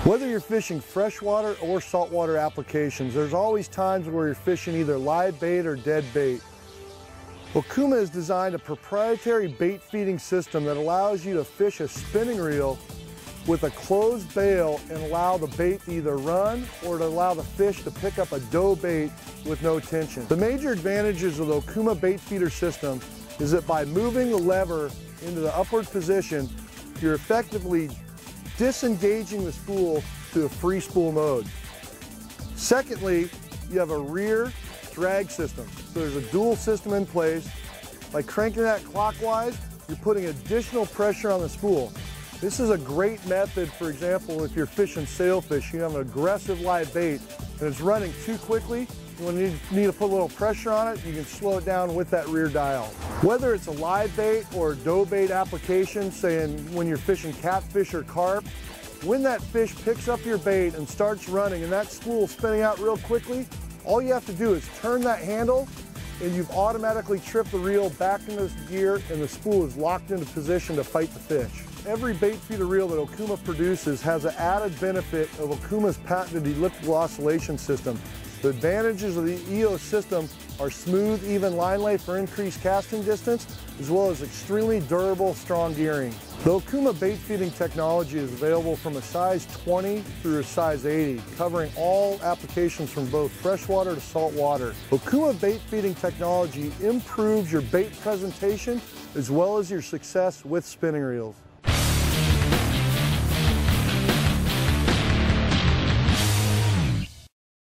Whether you're fishing freshwater or saltwater applications, there's always times where you're fishing either live bait or dead bait. Okuma has designed a proprietary bait feeding system that allows you to fish a spinning reel with a closed bail and allow the bait to either run or to allow the fish to pick up a doe bait with no tension. The major advantages of the Okuma bait feeder system is that by moving the lever into the upward position, you're effectively disengaging the spool to a free spool mode. Secondly, you have a rear drag system. So there's a dual system in place. By cranking that clockwise, you're putting additional pressure on the spool. This is a great method, for example, if you're fishing sailfish, you have an aggressive live bait and it's running too quickly, when you need to put a little pressure on it, you can slow it down with that rear dial. Whether it's a live bait or a doe bait application, saying when you're fishing catfish or carp, when that fish picks up your bait and starts running and that spool is spinning out real quickly, all you have to do is turn that handle and you've automatically tripped the reel back into gear and the spool is locked into position to fight the fish. Every bait feeder reel that Okuma produces has an added benefit of Okuma's patented elliptical oscillation system. The advantages of the EOS system are smooth, even line lay for increased casting distance, as well as extremely durable, strong gearing. The Okuma bait feeding technology is available from a size 20 through a size 80, covering all applications from both freshwater to saltwater. Okuma bait feeding technology improves your bait presentation as well as your success with spinning reels.